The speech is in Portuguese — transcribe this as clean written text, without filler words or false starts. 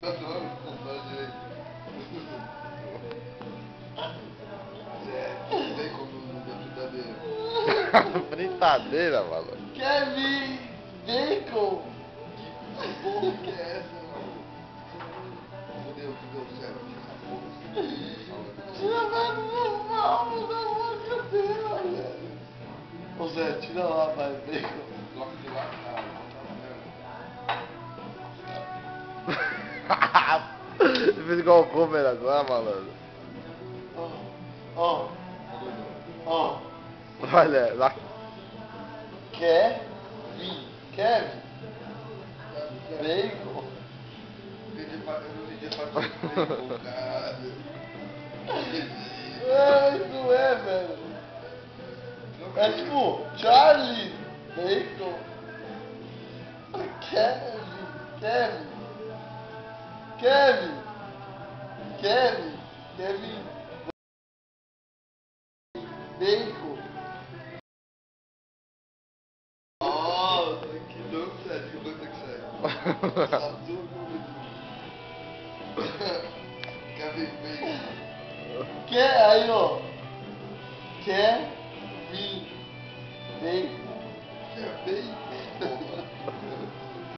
Adoro contar direito. Zé, vem como da fritadeira. Fritadeira, maluco. Kevin Bacon. Que porra que é essa, mano? Fudeu, sério, essa porra. Tira meu mal da boca dela, velho. Ô Zé, tira lá, vai, bacon. Coloca de lá, cara. Você fez igual o comer agora, malandro. Ó, ó. Olha, lá. Kevin Bacon. Eu não entendi a parte do bacon, caralho. Ai, não é, velho. É tipo, Charlie Bacon. Kevin Bacon. Nossa, que dança, que dança que sai. Saturno. Kevin Bacon. Aí, ó. Kevin Bacon. Que é bacon, porra.